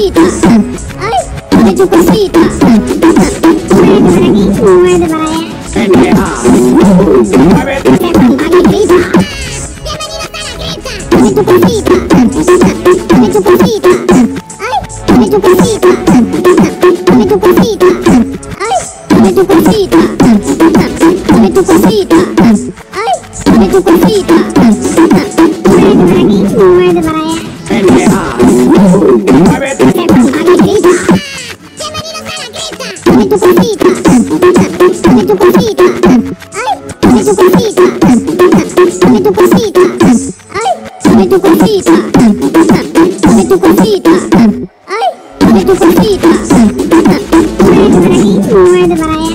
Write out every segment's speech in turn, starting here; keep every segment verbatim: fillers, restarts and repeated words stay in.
cosita. Ay, mueve tu cosita. Muévete para aquí, muévete para allá. Muévete. Aquí grita. Bienvenidos a la cresta. Mueve tu cosita. Mueve tu cosita. Ay, mueve tu cosita. Mueve tu cosita. Ay, mueve tu cosita. Mueve tu cosita. Ay, mueve tu cosita. Muévete para aquí, muévete para allá. Muévete. Aquí grita. Bienvenidos a la cresta. Mueve tu cosita. Mueve tu cosita. Ay, mueve tu cosita. Mueve tu cosita. Ay, mueve tu cosita. Mueve tu cosita. Ay, mueve tu cosita. Muévete para aquí, muévete para allá.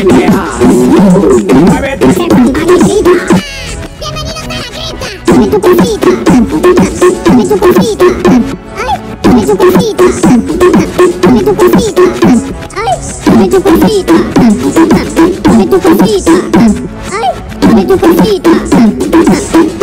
Muévete. Aquí grita. Bienvenidos a la cresta. Mueve tu cosita. Mueve tu cosita. Ay, mueve tu cosita. Mueve tu cosita. Ay, mueve tu cosita. Mueve tu cosita. Ay, mueve tu cosita.